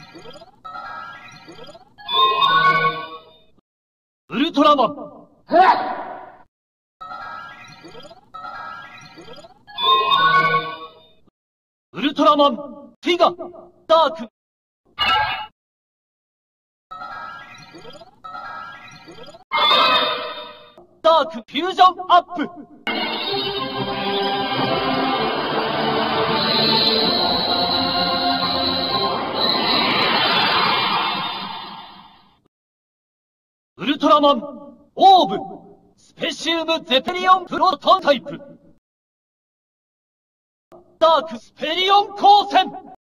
ウルトラマン。ウルトラマン、ティガ、ダーク。ダークフュージョンアップ。ウルトラマン、オーブ、スペシウムゼペリオンプロトンタイプ。ダークスペリオン光線。